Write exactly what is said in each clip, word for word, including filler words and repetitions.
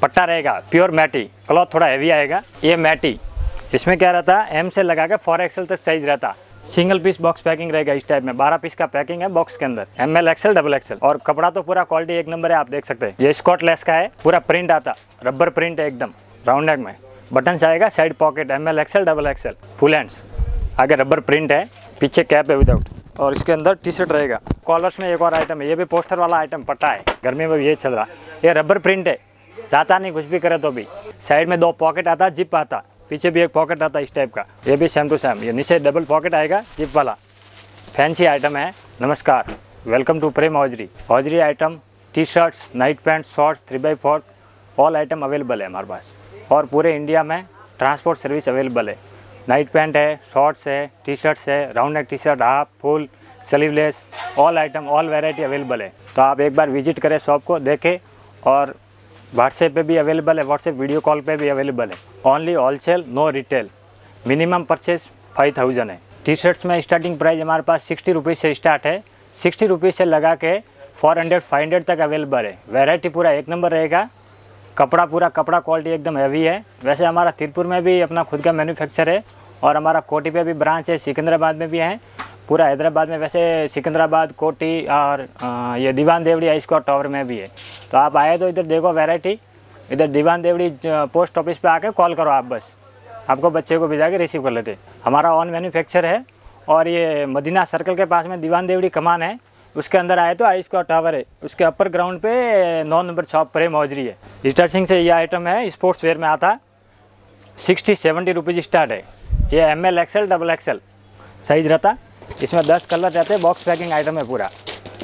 पट्टा रहेगा, pure matty, cloth थोड़ा हैवी आएगा। ये मैटी, इसमें क्या रहता है, एम से लगा के फोर एक्सएल तक साइज रहता। सिंगल पीस बॉक्स पैकिंग रहेगा इस टाइप में, बारह पीस का पैकिंग है बॉक्स के अंदर, M L XL double XL. और कपड़ा तो पूरा क्वालिटी एक नंबर है, आप देख सकते हैं। ये स्कॉट लेस का है, पूरा प्रिंट आता, रबर प्रिंट है एकदम, राउंड नेक में बटन आएगा, side pocket, M L XL double XL, full hands, आगे रबर प्रिंट है, पीछे कैप है विदाउट, और इसके अंदर टी शर्ट रहेगा। कॉलर्स में एक और आइटम है, ये भी पोस्टर वाला आइटम, पट्टा है, गर्मी में भी ये चल रहा है। ये रबर प्रिंट है, जाता नहीं कुछ भी करे तो भी। साइड में दो पॉकेट आता, जिप आता, पीछे भी एक पॉकेट आता इस टाइप का। ये भी सेम टू सेम, ये नीचे डबल पॉकेट आएगा, जिप वाला, फैंसी आइटम है। नमस्कार, welcome to Prem hosiery. Hosiery item, T shirts, night pant, shorts, three by four, all item available है हमारे पास, और पूरे इंडिया में ट्रांसपोर्ट सर्विस अवेलेबल है। नाइट पैंट है, शॉर्ट्स है, टी शर्ट्स है, round neck T shirt, half, full, sleeveless, all item, all variety available है। तो आप एक बार विजिट करें शॉप को, देखें, और व्हाट्सएप पे भी अवेलेबल है, व्हाट्सएप वीडियो कॉल पे भी अवेलेबल है। Only wholesale, no retail, minimum purchase five thousand है। टी शर्ट्स में स्टार्टिंग प्राइस हमारे पास सिक्सटी रुपीज़ से स्टार्ट है, सिक्सटी रुपीज़ से लगा के फोर हंड्रेड फाइव हंड्रेड तक अवेलेबल है। वैरायटी पूरा एक नंबर रहेगा, कपड़ा पूरा कपड़ा क्वालिटी एकदम हैवी है। वैसे हमारा तिरपुर में भी अपना खुद का मैन्युफैक्चर है, और हमारा कोटी पे भी ब्रांच है, सिकंदराबाद में भी है, पूरा हैदराबाद में, वैसे सिकंदराबाद, कोटी और आ, ये दीवान देवड़ी आइस्कॉट टावर में भी है। तो आप आए तो इधर देखो वैरायटी, इधर दीवान देवड़ी पोस्ट ऑफिस पे आके कॉल करो आप, बस आपको बच्चे को भिजा के रिसीव कर लेते। हमारा ऑन मैन्युफैक्चर है, और ये मदीना सर्कल के पास में दीवान देवड़ी कमान है, उसके अंदर आए तो आइस्कॉट टावर है, उसके अपर ग्राउंड पे नौ नंबर शॉप प्रेम हौजरी है। स्टार्टिंग से ये आइटम है, स्पोर्ट्स वेयर में आता, सिक्सटी सेवेंटी रुपीज़ स्टार्ट है। ये M L XL double XL size रहता, इसमें दस कलर रहते हैं, बॉक्स पैकिंग आइटम है पूरा,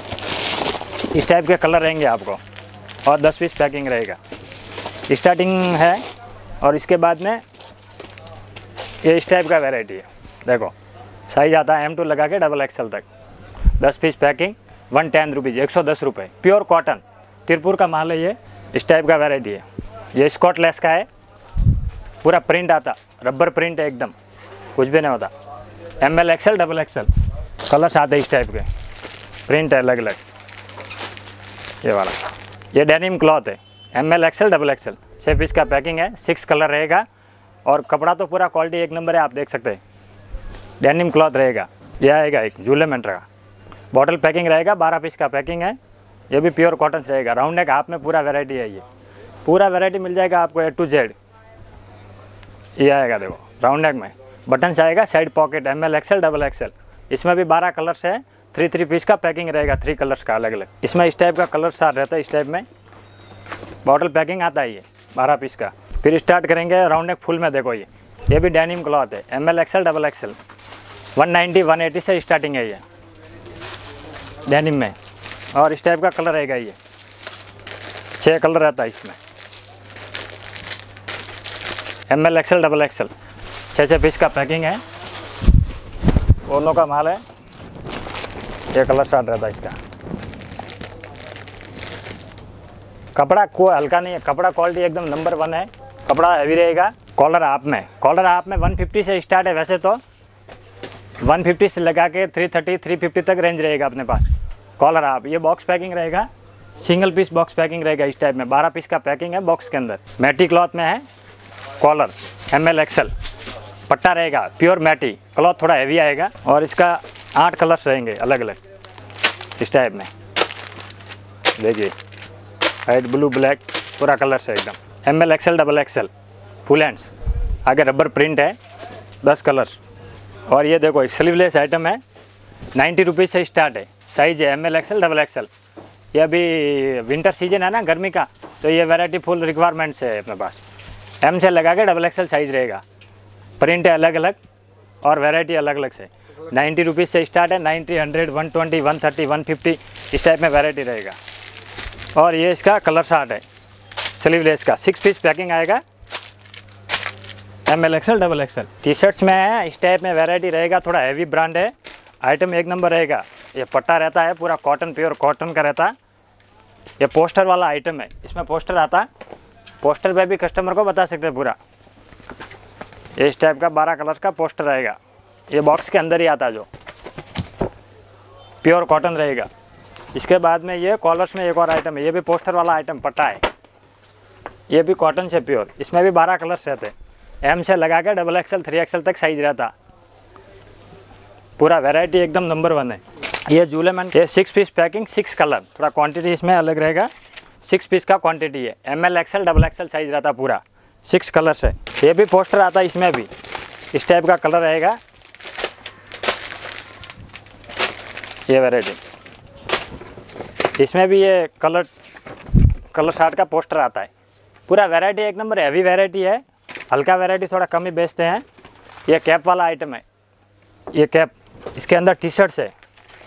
इस टाइप के कलर रहेंगे आपको, और दस पीस पैकिंग रहेगा। स्टार्टिंग है, और इसके बाद में ये इस टाइप का वैरायटी है, देखो साइज आता है एम टू लगा के डबल एक्सएल तक, दस piece packing, one ten rupees, एक सौ दस रुपये, प्योर कॉटन, तिरपुर का माल है ये, इस टाइप का वैरायटी है। ये स्कॉट लेस का है, पूरा प्रिंट आता, रबर प्रिंट है एकदम, कुछ भी नहीं होता, M L XL double XL, colours आते हैं इस टाइप के, प्रिंट है अलग अलग, ये वाला। ये डेनिम क्लॉथ है, M L XL double XL, छः पीस का पैकिंग है, सिक्स कलर रहेगा, और कपड़ा तो पूरा क्वालिटी एक नंबर है, आप देख सकते हैं। डेनिम क्लॉथ रहेगा, यह आएगा एक झूले मेंटर का, बॉटल पैकिंग रहेगा, बारह पीस का पैकिंग है। ये भी प्योर कॉटन रहेगा, राउंड नेक हाफ में पूरा वैरायटी है, ये पूरा वैरायटी मिल जाएगा आपको ए टू जेड। ये आएगा देखो राउंड नेक में, बटन आएगा, side pocket, M L XL double XL, इसमें भी बारह कलर्स है, थ्री थ्री पीस का पैकिंग रहेगा, थ्री कलर्स का अलग अलग। इसमें इस टाइप का कलर सार रहता है, इस टाइप में बॉटल पैकिंग आता है, ये बारह पीस का। फिर स्टार्ट करेंगे राउंड नेक फुल में, देखो ये ये भी डेनिम क्लॉथ है, M L XL double XL, one ninety one eighty से स्टार्टिंग है ये डेनिम में, और इस टाइप का कलर रहेगा, ये छः कलर रहता है इसमें, M L XL double XL, छः छः पीस का पैकिंग है, ओलो का माल है। ये कलर स्टार्ट रहता है इसका, कपड़ा को हल्का नहीं है, कपड़ा क्वालिटी एकदम नंबर वन है, कपड़ा हैवी रहेगा। कॉलर हाफ में, कॉलर हाफ में वन फिफ्टी से स्टार्ट है, वैसे तो वन फिफ्टी से लगा के थ्री थर्टी थ्री फिफ्टी तक रेंज रहेगा अपने पास। कॉलर हाफ, ये बॉक्स पैकिंग रहेगा, सिंगल पीस बॉक्स पैकिंग रहेगा इस टाइप में, बारह पीस का पैकिंग है बॉक्स के अंदर, मैटी क्लॉथ में है। कॉलर एम एल एक्सएल, पट्टा रहेगा, प्योर मैटी, क्लॉथ थोड़ा हैवी आएगा, और इसका आठ कलर्स रहेंगे अलग अलग इस टाइप में, देखिए वाइट, ब्लू, ब्लैक, पूरा कलर्स है एकदम। M L XL double XL, full hands, आगे रबर प्रिंट है, दस कलर्स। और ये देखो एक स्लीवलेस आइटम है, नाइन्टी रुपीज़ से स्टार्ट है, साइज है M L XL double XL. ये अभी विंटर सीजन है ना गर्मी का, तो ये वैरायटी फुल रिक्वायरमेंट्स है अपने पास। एम से लगा के डबल एक्सएल साइज रहेगा, प्रिंट है अलग अलग, और वैरायटी अलग अलग से। नाइन्टी रुपीज़ से स्टार्ट है, ninety, hundred, one twenty, one thirty, one fifty, इस टाइप में वैरायटी रहेगा। और ये इसका कलर शार्ट है, स्लीवलेस का, सिक्स पीस पैकिंग आएगा, M L XL double XL. T shirts में है, इस टाइप में वैरायटी रहेगा, थोड़ा हैवी ब्रांड है, आइटम एक नंबर रहेगा। ये पट्टा रहता है पूरा कॉटन, प्योर कॉटन का रहता है। ये पोस्टर वाला आइटम है, इसमें पोस्टर आता है, पोस्टर पे भी कस्टमर को बता सकते हैं पूरा। ये इस टाइप का बारह कलर का पोस्टर रहेगा, ये बॉक्स के अंदर ही आता है, जो प्योर कॉटन रहेगा। इसके बाद में ये कॉलर्स में एक और आइटम है, ये भी पोस्टर वाला आइटम, पट्टा है, ये भी कॉटन से प्योर, इसमें भी बारह कलर्स रहते हैं। एम से लगा के डबल एक्सल थ्री एक्सल तक साइज रहता, पूरा वैरायटी एकदम नंबर वन है। ये जूलेमन, ये six piece packing, six colour, थोड़ा क्वांटिटी इसमें अलग रहेगा। सिक्स पीस का क्वांटिटी है, M L XL double XL size रहता पूरा, सिक्स कलर्स है। ये भी पोस्टर आता है, इसमें भी इस टाइप का कलर रहेगा। ये वैरायटी, इसमें भी ये कलर कलर शार्ट का पोस्टर आता है। पूरा वैरायटी एक नंबर हैवी वैरायटी है। हल्का वैरायटी थोड़ा कम ही बेचते हैं। ये कैप वाला आइटम है, ये कैप, इसके अंदर टी शर्ट्स है।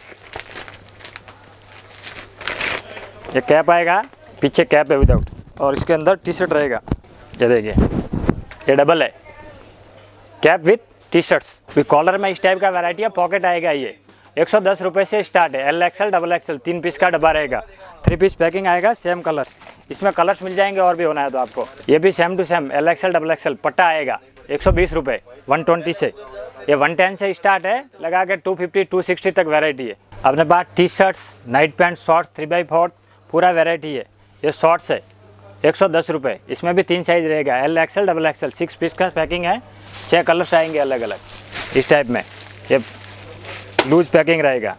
ये कैप आएगा, पीछे कैप है विदाउट, और इसके अंदर टी शर्ट रहेगा। ये देखिए, ये डबल है, cap with T shirts. Collar में इस टाइप का वैरायटी है। पॉकेट आएगा, ये एक सौ दस रुपये से स्टार्ट है। एल एक्सएल डबल एक्सएल तीन पीस का डब्बा रहेगा। थ्री पीस पैकिंग आएगा, सेम कलर, इसमें कलर्स मिल जाएंगे और भी होना है तो आपको। ये भी same to same L XL double XL पट्टा आएगा एक सौ बीस रुपये, वन ट्वेंटी से। ये वन टेन से स्टार्ट है, लगा के टू फिफ्टी टू सिक्सटी तक वैरायटी है। अपने पास T shirts, night pant, shorts, three by fourth पूरा वैरायटी है। ये शॉर्ट्स है एक सौ दस रुपये, इसमें भी तीन साइज रहेगा, L XL double XL, six piece का पैकिंग है। छः कलर्स आएंगे अलग अलग इस टाइप में। ये लूज पैकिंग रहेगा।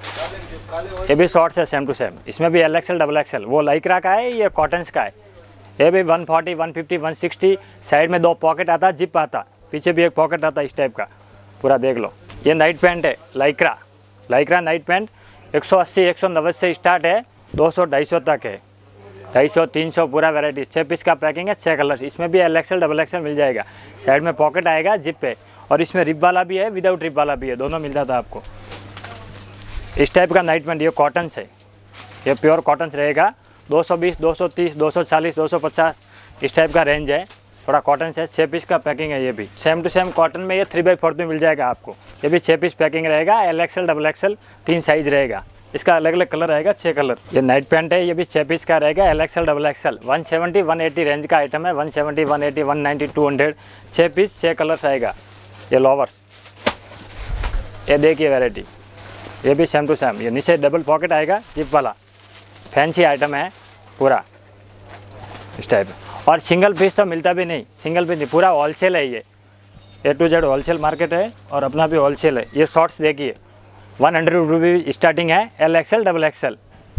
ये भी शॉर्ट्स है सेम टू सेम, इसमें भी एल एक्सएल डबल एक्सएल। वो लाइक्रा का है, ये कॉटन्स का है। ये भी one forty, one fifty, one sixty. Side में दो पॉकेट आता, जिप आता, पीछे भी एक पॉकेट आता इस टाइप का, पूरा देख लो। ये नाइट पैंट है, लाइक्रा लाइक्रा नाइट पैंट एक सौ अस्सी, एक सौ नब्बे से स्टार्ट है, दो सौ ढाई सौ तक है। ढाई सौ, तीन सौ पूरा वैरायटी। छः पीस का पैकिंग है, छः कलर। इसमें भी एल एक्सएल डबल एक्सएल मिल जाएगा। साइड में पॉकेट आएगा, जिप पे, और इसमें रिप वाला भी है, विदाउट रिप वाला भी है, दोनों मिल जाता है आपको। इस टाइप का नाइट पैंट, ये कॉटन से, ये प्योर कॉटन रहेगा। दो सौ बीस, दो सौ तीस, दो सौ चालीस, दो सौ पचास इस टाइप का रेंज है। थोड़ा कॉटन से, छः पीस का पैकिंग है। ये भी सेम टू सेम कॉटन में, ये थ्री बाई फोर्थ में मिल जाएगा आपको। ये भी छः पीस पैकिंग रहेगा, एल एक्सएल डबल एक्सएल तीन साइज रहेगा। इसका अलग अलग कलर आएगा, छः कलर। ये नाइट पैंट है, ये भी छः पीस का रहेगा, L XL double XL. One seventy, one eighty range का आइटम है। One seventy, one eighty, one ninety, two hundred, छः पीस, छः कलर्स आएगा। ये लोवर्स, ये देखिए वैरायटी, ये भी सेम टू सेम। ये नीचे डबल पॉकेट आएगा, जिप वाला, फैंसी आइटम है पूरा इस टाइप। और सिंगल पीस तो मिलता भी नहीं, सिंगल पीस नहीं, पूरा होलसेल है। ये A to Z wholesale market है, और अपना भी होलसेल है। ये शॉर्ट्स देखिए, वन हंड्रेड रुपी स्टार्टिंग है, L XL double XL.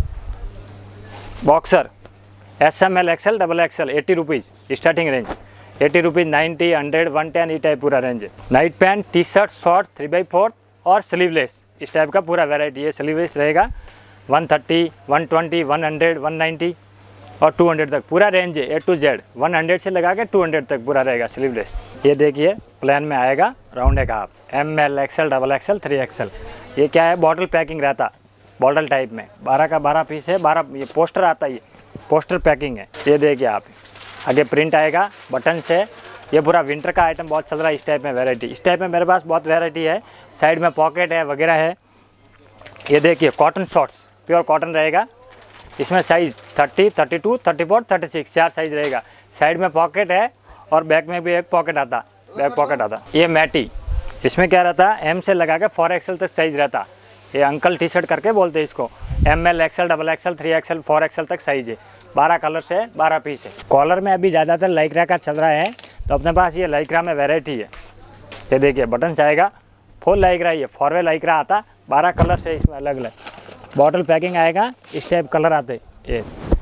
Boxer S M L XL double XL, eighty rupees starting range, eighty rupees, ninety, hundred, one ten, ये type पूरा रेंज है। Night pant, T shirt, short, three by fourth और sleeveless इस type का पूरा variety है। Sleeveless रहेगा one thirty, one twenty, one hundred, one ninety और टू हंड्रेड तक पूरा रेंज है, A to Z. One hundred से लगा के टू हंड्रेड तक पूरा रहेगा स्लीवलेस। ये देखिए प्लान में आएगा, राउंड है आप, M L XL double XL, three XL. ये क्या है, बॉटल पैकिंग रहता, बॉटल टाइप में, बारह का बारह पीस है, बारह। ये पोस्टर आता है, ये पोस्टर पैकिंग है। ये देखिए आप, आगे प्रिंट आएगा बटन से। ये पूरा विंटर का आइटम बहुत चल रहा है इस टाइप में वैरायटी। इस टाइप में मेरे पास बहुत वैरायटी है, साइड में पॉकेट है वगैरह है। ये देखिए कॉटन शॉर्ट्स, प्योर कॉटन रहेगा। इसमें size thirty, thirty two, thirty four, thirty six चार साइज़ रहेगा। साइड में पॉकेट है, और बैक में भी एक पॉकेट आता, बैक पॉकेट आता। ये मैटी, इसमें क्या रहता है, एम से लगा के फोर एक्सएल तक साइज़ रहता। ये अंकल टी शर्ट करके बोलते हैं इसको। M L XL double XL, three XL, four XL तक साइज़ है। बारह कलर से बारह पीस है। कॉलर में अभी ज़्यादातर लाइक्रा का चल रहा है, तो अपने पास ये लाइक्रा में वैरायटी है। ये देखिए बटन आएगा, फुल लाइक्रा, ये फोर वे लाइक्रा आता, बारह कलर से इसमें अलग अलग। बॉटल पैकिंग आएगा, इस टाइप कलर आते, ये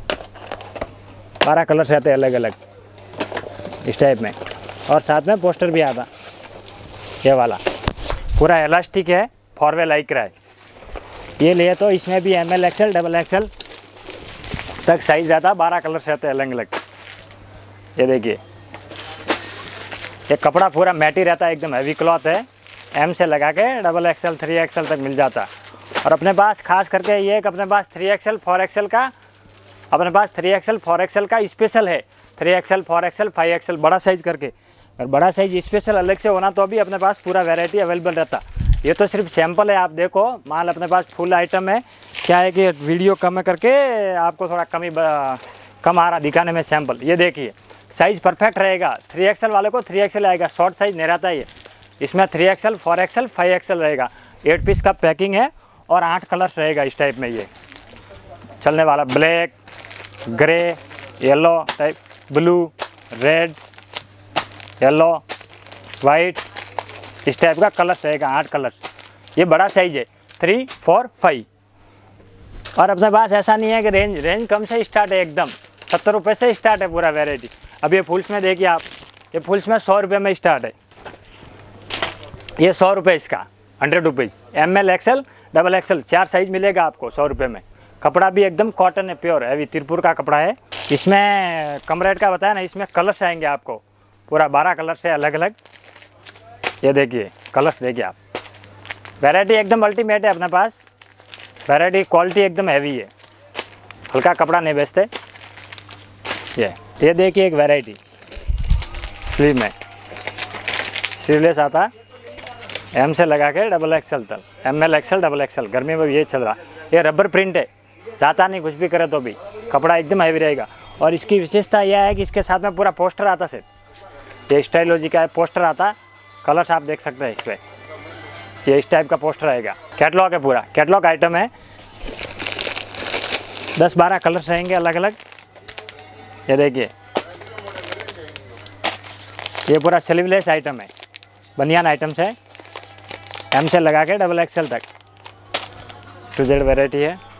बारह कलर से आते अलग अलग इस टाइप में। और साथ में पोस्टर भी आता, ये वाला पूरा इलास्टिक है, फोर वे लाइक्रा है। ये लिए तो इसमें भी M L XL double XL तक साइज आता, बारह कलर से आते अलग अलग। ये देखिए, ये कपड़ा पूरा मैटी रहता है, एकदम हैवी क्लॉथ है। एम से लगा के डबल एक्सएल, थ्री एक्सएल तक मिल जाता। और अपने पास खास करके ये कि अपने पास थ्री एक्सएल, फोर एक्सएल का, अपने पास थ्री एक्सएल, फोर एक्सएल का स्पेशल है। Three XL, four XL, five XL बड़ा साइज़ करके, और बड़ा साइज़ स्पेशल अलग से होना तो भी अपने पास पूरा वैरायटी अवेलेबल रहता। ये तो सिर्फ सैंपल है, आप देखो माल अपने पास फुल आइटम है। क्या है कि वीडियो कम करके आपको थोड़ा कमी कम आ रहा दिखाने में सैंपल। ये देखिए साइज़ परफेक्ट रहेगा। थ्री एक्सएल वाले को थ्री एक्सएल आएगा, शॉर्ट साइज़ नहीं रहता ये। इसमें three XL, four XL, five XL रहेगा। एट पीस का पैकिंग है, और आठ कलर्स रहेगा इस टाइप में। ये चलने वाला black, grey, yellow type blue, red, yellow, white, इस टाइप का कलर्स रहेगा, आठ कलर्स। ये बड़ा साइज है, थ्री फोर फाइव। और अपने पास ऐसा नहीं है कि रेंज रेंज कम से स्टार्ट है, एकदम सत्तर रुपये से स्टार्ट है पूरा वैरायटी। अब ये फुल्स में देखिए आप, ये फुल्स में सौ रुपये में स्टार्ट है, ये सौ रुपये इसका, hundred rupees. M L XL double XL चार साइज मिलेगा आपको सौ रुपये में। कपड़ा भी एकदम कॉटन है, प्योर हैवी तिरपुर का कपड़ा है। इसमें कम रेट का बताया ना, इसमें कलर्स आएंगे आपको पूरा बारह कलर्स है अलग अलग। ये देखिए कलर्स देखिए आप, वैरायटी एकदम अल्टीमेट है अपने पास। वैरायटी क्वालिटी एकदम हैवी है, हल्का कपड़ा नहीं बेचते। ये ये देखिए एक वैरायटी स्लीव में, स्लीवलेस आता, एम से लगा के डबल एक्सएल तक, M L XL double XL. गर्मी में भी ये चल रहा। ये रबर प्रिंट है, जाता नहीं कुछ भी करे तो भी, कपड़ा एकदम हैवी रहेगा। और इसकी विशेषता यह है कि इसके साथ में पूरा पोस्टर आता से, ये स्टाइलोजी का पोस्टर आता, कलर्स आप देख सकते हैं इस पर, ये इस टाइप का पोस्टर आएगा। कैटलॉग है पूरा, कैटलॉग आइटम है, दस बारह कलर्स रहेंगे अलग अलग। ये देखिए ये पूरा स्लीवलेस आइटम है, बनियान आइटम्स है, एम से लगा के डबल एक्सएल तक टू जेड वैरायटी है।